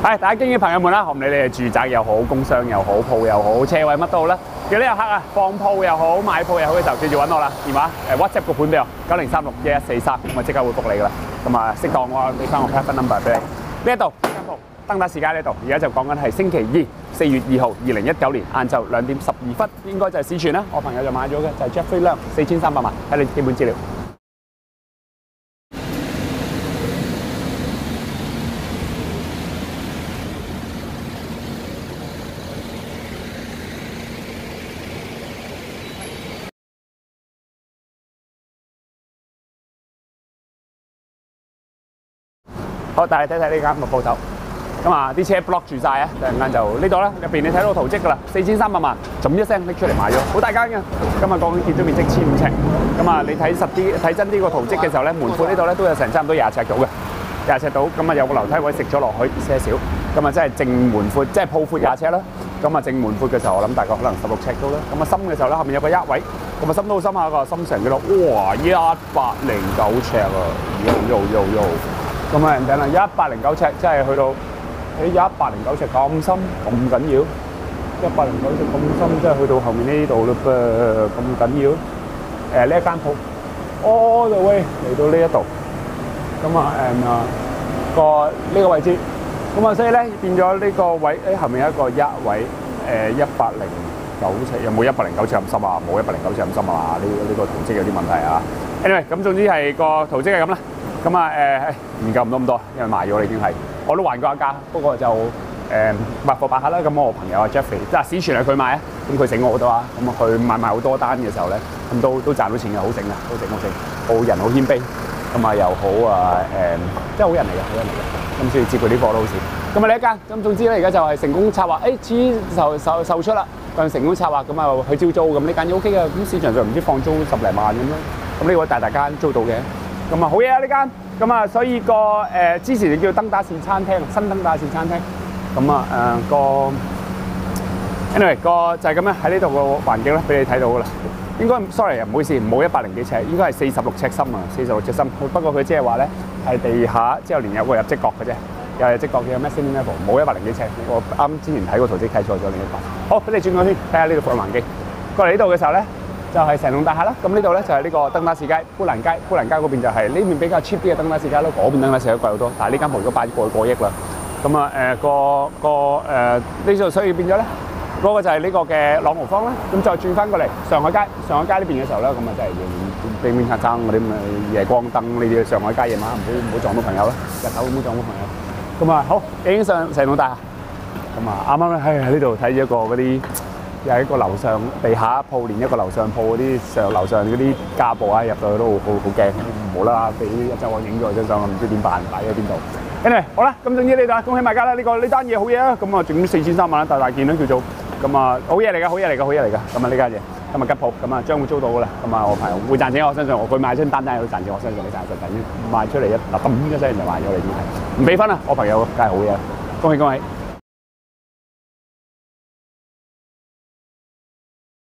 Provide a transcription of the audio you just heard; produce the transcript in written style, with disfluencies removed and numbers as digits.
係大家經紀朋友們啦，我唔理你係住宅又好、工商又好、鋪又好、車位乜都好啦。如果你有客啊，放鋪又好、買鋪又好嘅時候，記住揾我啦，電話WhatsApp 個盤俾我90361143，咁啊即刻會覆你噶啦。咁啊適當我俾翻我 telephone number 俾你。呢一度間鋪登打士街呢度，而家就講緊係星期二4月2號2019年晏晝2點12分，應該就係市傳啦。我朋友就買咗嘅，就係 Jeffrey Leung 4300萬，睇你基本資料。好，帶你睇睇呢間個鋪頭。咁啊，啲車 block 住晒啊！突然間就呢度啦，入邊你睇到圖則㗎啦，4300萬，咁一聲拎出嚟賣咗，好大間嘅。今日講緊建築面積1500尺。咁啊，你睇實啲、睇真啲個圖則嘅時候咧，門闊呢度咧都有成差唔多20尺到嘅，20尺到。咁啊有個樓梯位食咗落去些少。咁啊真係正門闊，即係鋪闊20尺啦。咁啊正門闊嘅時候，我諗大概可能16尺到啦。咁啊深嘅時候咧，後面有個位，咁啊深都好深下個，深成幾多？哇！109尺啊！咁啊人哋啦，109尺，真係去到109尺咁深，咁緊要？109尺咁深，真係去到後面呢度嘞噃，咁緊要？呢一間鋪 all the way 嚟到呢一度，咁啊呢個位置，咁啊所以咧變咗呢個位，後面有一個位109尺，有冇109尺咁深啊？冇109尺咁深啊！呢個圖則有啲問題啊。anyway， 咁總之係個圖則係咁啦。咁啊唔夠唔到咁多，因為賣咗啦已經係，我都還過一價，不過就百貨百客啦。咁我朋友啊 Jeffrey， 即係市傳係佢買啊，咁佢醒我好多啊。咁啊佢買好多單嘅時候咧，咁都賺到錢嘅，好醒嘅，好醒，好人好謙卑，咁啊又好啊即係好人嚟嘅，咁所以接佢啲貨都好少。咁啊呢一間，咁總之咧而家就係成功策劃，終於售出啦，咁成功策劃，咁啊去招租，咁呢間 OK 嘅，咁市場上唔知放租10零萬咁咯，咁呢個大間租到嘅。咁啊好嘢啊呢間，咁啊所以之前就叫登打士餐廳，新登打士餐廳，咁啊anyway 就係咁樣喺呢度個環境咧，俾你睇到噶啦。應該 sorry 唔好意思，冇100幾尺，應該係46尺深啊，46尺深。不過佢即係話咧係地下之後連有個入職角嘅啫，有入職角嘅 mezzanine level， 冇100幾尺。我啱之前睇個圖則睇錯咗另一個。好，俾你轉個圈睇下呢度個環境。過嚟呢度嘅時候咧，就係成棟大廈啦，咁呢度咧就係呢個登打士街、砵蘭街嗰邊就係呢邊比較 cheap 啲嘅登打士街咯，嗰邊登打士街貴好多，但係呢間鋪如果擺過億啦，咁啊呢度所以變咗咧，嗰個就係呢個嘅朗豪坊啦，咁再轉翻過嚟上海街呢邊嘅時候咧，咁啊真係要邊擦爭嗰啲咁嘅夜光燈呢啲上海街夜晚唔好撞到朋友啦，日頭唔好撞到朋友。咁啊好，已經上成棟大廈，咁啊啱啱咧喺呢度睇咗一個嗰啲。又係一個樓上地下鋪，連一個樓上鋪嗰啲樓上嗰啲家暴啊，入到去都好驚，冇啦，俾一週我影咗張相，唔知點辦，擺喺邊度。anyway 好啦，咁總之呢度恭喜買家啦，呢單嘢好嘢啊，咁啊總4300萬大件啦叫做，咁啊好嘢嚟㗎，咁啊呢間嘢，咁啊吉鋪，咁啊將會租到㗎啦，咁啊我朋友會賺錢，我相信佢買張單都賺錢，我相信你賺賣出嚟一聲就賣咗啦已經係，唔俾分啊，我朋友梗係好嘢，恭喜！